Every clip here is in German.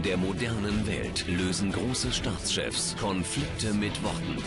In der modernen Welt lösen große Staatschefs Konflikte mit Worten.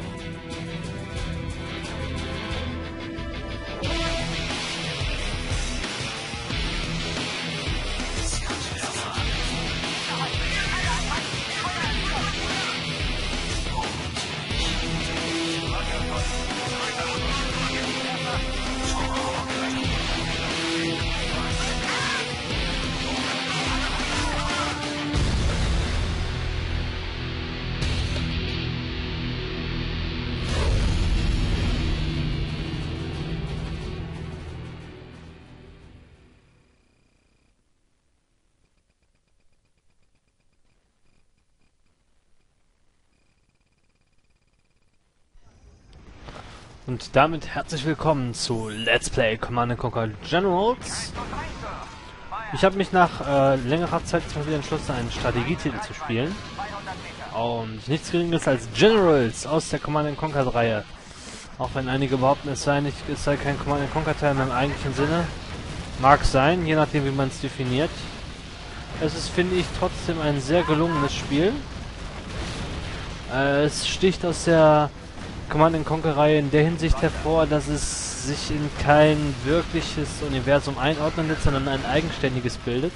Und damit herzlich willkommen zu Let's Play Command & Conquer Generals. Ich habe mich nach längerer Zeit mal wieder entschlossen, einen Strategietitel zu spielen. Und nichts Geringeres als Generals aus der Command & Conquer Reihe. Auch wenn einige behaupten, es sei kein Command & Conquer Teil im eigentlichen Sinne. Mag sein, je nachdem wie man es definiert. Es ist, finde ich, trotzdem ein sehr gelungenes Spiel. Es sticht aus der Command & Conquer-Reihe in der Hinsicht hervor, dass es sich in kein wirkliches Universum einordnen lässt, sondern ein eigenständiges bildet.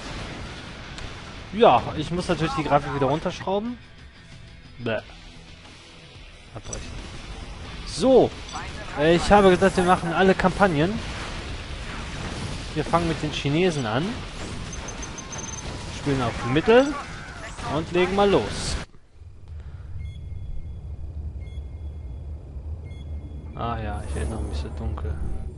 Ja, ich muss natürlich die Grafik wieder runterschrauben. Bäh. Abbrechen. So, ich habe gesagt, wir machen alle Kampagnen. Wir fangen mit den Chinesen an. Spielen auf Mittel und legen mal los. Ah ja, ich erinnere mich, so dunkel.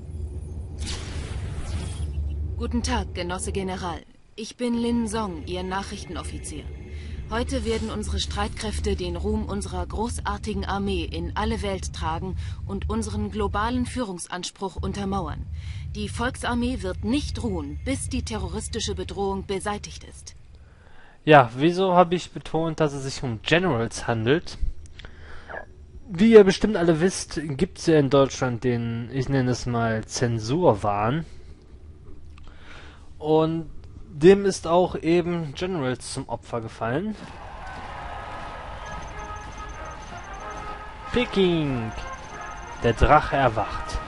Guten Tag, Genosse General. Ich bin Lin Song, Ihr Nachrichtenoffizier. Heute werden unsere Streitkräfte den Ruhm unserer großartigen Armee in alle Welt tragen und unseren globalen Führungsanspruch untermauern. Die Volksarmee wird nicht ruhen, bis die terroristische Bedrohung beseitigt ist. Ja, wieso habe ich betont, dass es sich um Generals handelt? Wie ihr bestimmt alle wisst, gibt es ja in Deutschland den, ich nenne es mal, Zensurwahn. Und dem ist auch eben Generals zum Opfer gefallen. Peking! Der Drache erwacht.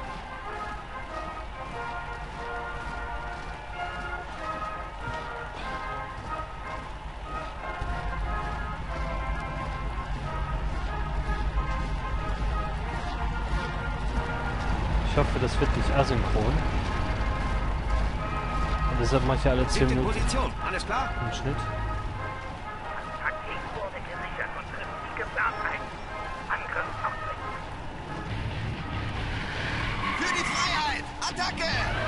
Ich hoffe, das wird nicht asynchron. Und deshalb mache ich alle 10 Minuten Alles klar? im Schnitt. Taktik wurde gesichert und trifft wie geplant ein. Angriff aufbringen. Für die Freiheit! Attacke!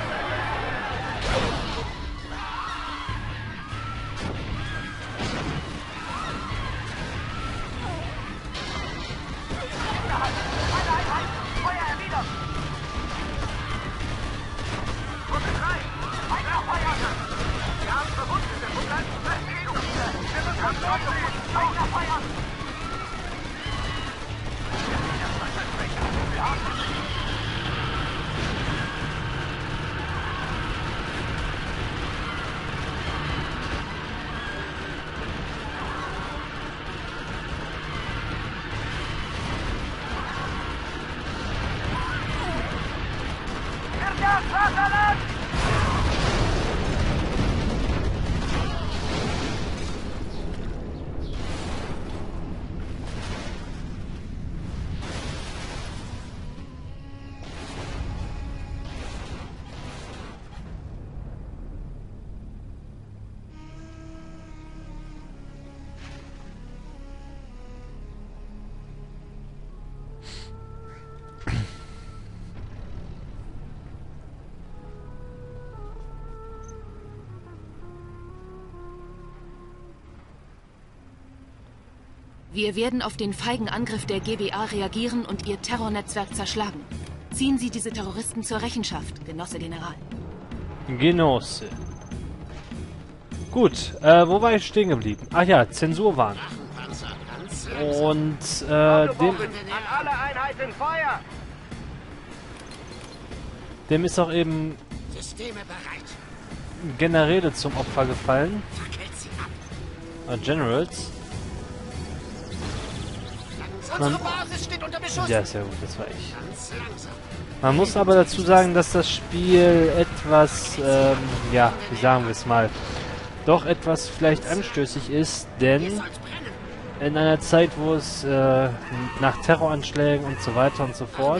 Wir werden auf den feigen Angriff der GBA reagieren und ihr Terrornetzwerk zerschlagen. Ziehen Sie diese Terroristen zur Rechenschaft, Genosse General. Genosse. Gut, wo war ich stehen geblieben? Ach ja, Zensurwahn. Und dem... An alle Einheiten Feuer! Dem ist auch eben Systeme bereit. Generäle zum Opfer gefallen. Fackelt sie ab. Generals. Unsere Basis steht unter Beschuss. Ja, sehr gut, das war ich. Man muss aber dazu sagen, dass das Spiel etwas, ja, wie sagen wir es mal, doch etwas vielleicht anstößig ist, denn in einer Zeit, wo es nach Terroranschlägen und so weiter und so fort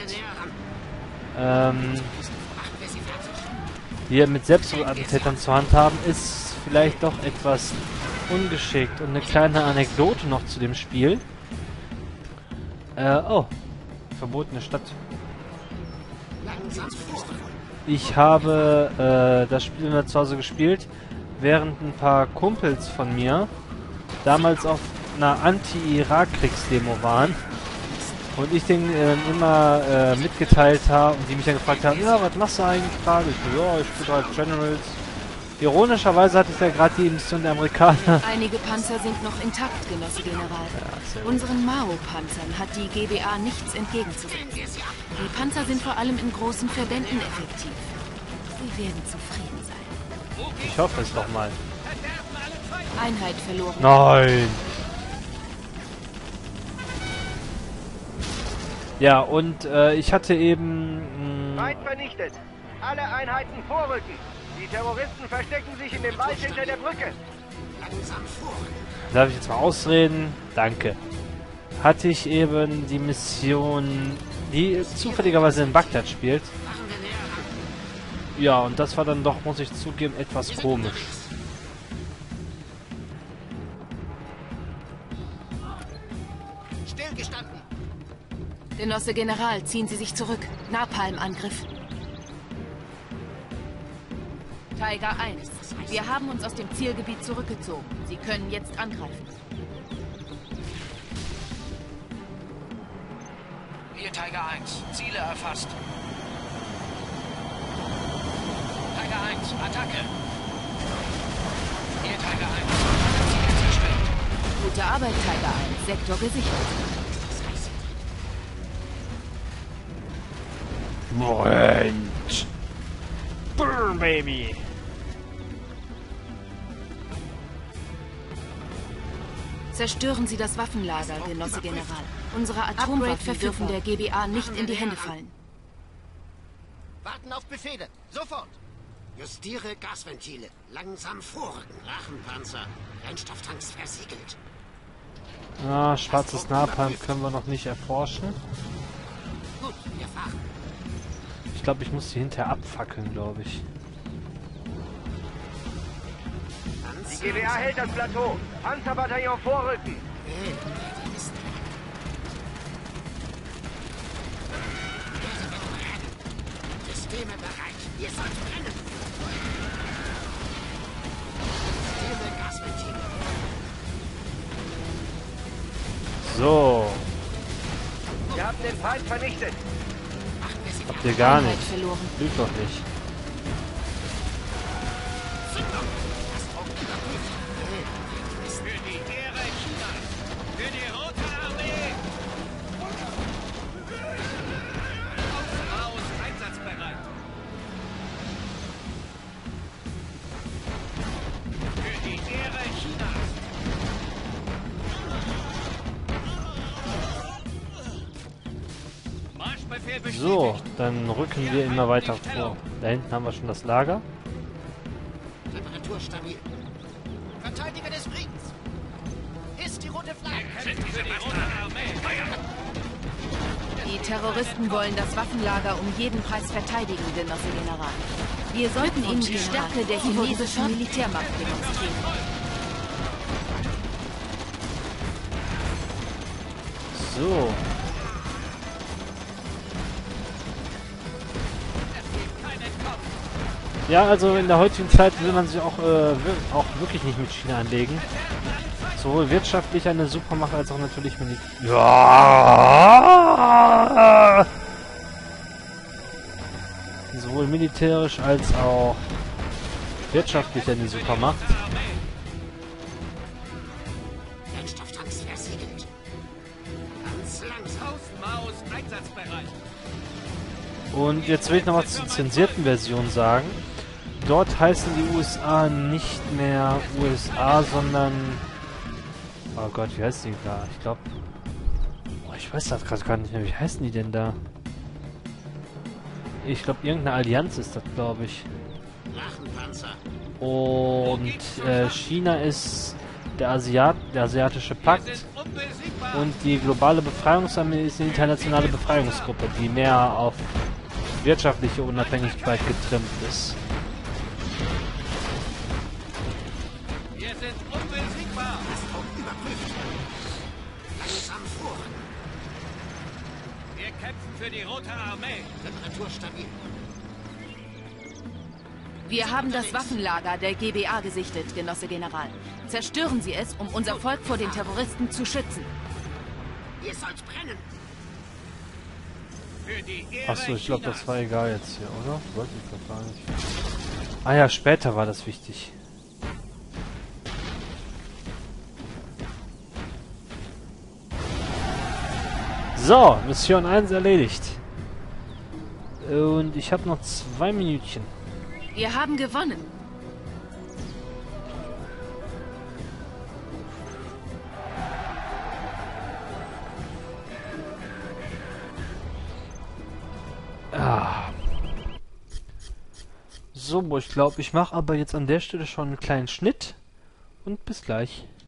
hier mit Selbstmordattentätern zu handhaben, ist vielleicht doch etwas ungeschickt. Und eine kleine Anekdote noch zu dem Spiel. Oh, verbotene Stadt. Ich habe das Spiel immer zu Hause gespielt, während ein paar Kumpels von mir damals auf einer Anti-Irak-Kriegsdemo waren und ich denen immer mitgeteilt habe und die mich dann gefragt haben, ja, was machst du eigentlich gerade? Ich so, ja, ich spiele halt Generals. Ironischerweise hatte ich ja gerade die Mission der Amerikaner. Einige Panzer sind noch intakt, Genosse General. Ja, Unseren Mao-Panzern hat die GBA nichts entgegenzusetzen. Die Panzer sind vor allem in großen Verbänden effektiv. Sie werden zufrieden sein. ich hoffe es doch mal. Einheit verloren. Nein! Ja, und ich hatte eben... Feind vernichtet. Alle Einheiten vorrücken. Die Terroristen verstecken sich in dem Wald hinter der Brücke. Darf ich jetzt mal ausreden? Danke. Hatte ich eben die Mission, die zufälligerweise in Bagdad spielt. Ja, und das war dann doch, muss ich zugeben, etwas komisch. Stillgestanden. Genosse General, ziehen Sie sich zurück. Napalm-Angriff. Tiger 1. Wir haben uns aus dem Zielgebiet zurückgezogen. Sie können jetzt angreifen. Hier Tiger 1. Ziele erfasst. Tiger 1. Attacke. Hier Tiger 1. Ziele zerstört. Gute Arbeit, Tiger 1. Sektor gesichert. Moment. Burn, Baby. Zerstören Sie das Waffenlager, Genosse General. Unsere Atomwaffen dürfen der GBA nicht in die Hände fallen. Warten auf Befehle. Sofort. Justiere Gasventile. Langsam vorrücken. Drachenpanzer. Brennstofftanks versiegelt. Ah, schwarzes Napalm können wir noch nicht erforschen. Gut, wir fahren. Ich glaube, ich muss die hinterher abfackeln, glaube ich. Die GBA hält das Plateau. Panzerbataillon vorrücken. Systeme bereit. Ihr sollt brennen. Justiere Gasventile. So, Wir haben den Feind vernichtet. habt ihr gar Einheit nicht. verloren. Lügt doch nicht. Für die Ehre Chinas. Für die Rote Armee. Aus, einsatzbereit. Für die Ehre Chinas. Marschbefehl bestätigt. So, dann rücken wir immer weiter vor. Da hinten haben wir schon das Lager. Temperatur stabil. Verteidiger des Friedens. Ist die rote Flagge. Sind für die Rote Armee. Die Terroristen wollen das Waffenlager um jeden Preis verteidigen, Genosse General. Wir sollten ihnen die Stärke der chinesischen Militärmacht demonstrieren. So. Ja, also in der heutigen Zeit will man sich auch wirklich nicht mit China anlegen. Sowohl wirtschaftlich eine Supermacht als auch natürlich mit... Ja! Sowohl militärisch als auch wirtschaftlich eine Supermacht. Brennstofftanks versiegelt. Ganz langsam. Maus einsatzbereit. Und jetzt will ich noch was zur zensierten Version sagen. Dort heißen die USA nicht mehr USA, sondern Oh Gott, wie heißt die da? Ich glaube... Oh, ich weiß das gerade gar nicht mehr. Wie heißen die denn da? Ich glaube, irgendeine Allianz ist das, glaube ich. Drachenpanzer. Und China ist der asiatische Pakt. Und die globale Befreiungsarmee ist eine internationale Befreiungsgruppe, die mehr auf wirtschaftliche Unabhängigkeit getrimmt ist. Wir sind unbesiegbar. Überprüft. Langsam vor. Wir kämpfen für die Rote Armee. Temperatur stabil. Wir haben das Waffenlager der GBA gesichtet, Genosse General. Zerstören Sie es, um unser Volk vor den Terroristen zu schützen. Ihr sollt brennen. Für die Ehre Achso, ich glaube, Chinas. das war egal jetzt hier, oder? Wollte ich doch gar nicht. Ah ja, später war das wichtig. So, Mission 1 erledigt. Und ich habe noch 2 Minütchen. Wir haben gewonnen. Ah. So, ich glaube, ich mache aber jetzt an der Stelle schon einen kleinen Schnitt. Und bis gleich.